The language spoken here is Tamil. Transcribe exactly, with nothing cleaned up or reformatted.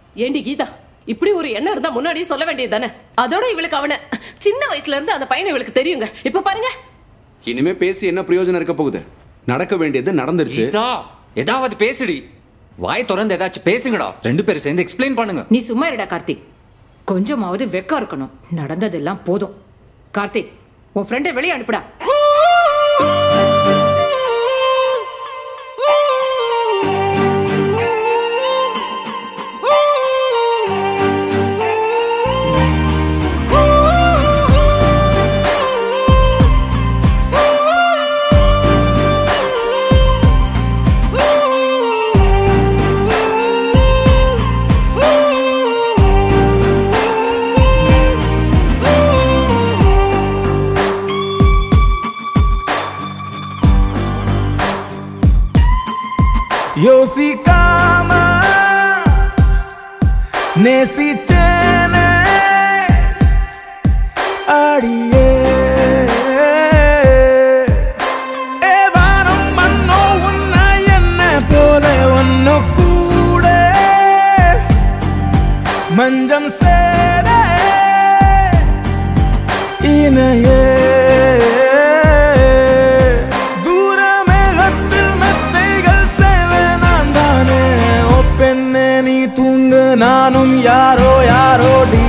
ஏண்டி கீதா, இப்படி ஒரு எண்ணம் இருந்தா முன்னாடியே சொல்ல வேண்டியது தானே? அதோட இவளுக்கு அவனை சின்ன வயசுல இருந்து அந்த பையனை இவளுக்கு தெரியுங்க. இப்ப பாருங்க. இனிமே பேசி என்ன பிரயோஜனம் இருக்க போகுது? நடக்க வேண்டியது நடந்துருச்சு. ஏதாவது பேசுடி, வாய் திறந்து ஏதாச்சும் பேசுங்கடா. ரெண்டு பேரும் சேர்ந்து எக்ஸ்பிளைன் பண்ணுங்க. நீ சும்மா இருடா கார்த்திக், கொஞ்சமாவது வெக்கம் இருக்கணும். நடந்ததெல்லாம் போதும். கார்த்திக், உன் ஃப்ரெண்டை வெளியே அனுப்புடா. யோசிக்காம நேசிச்சேனே அடியே, ஏ வானம் மண்ணோ உன்னை என்ன போல ஒன்னு கூட மஞ்சம் சேர இணையே, நானும் யாரோ யாரோ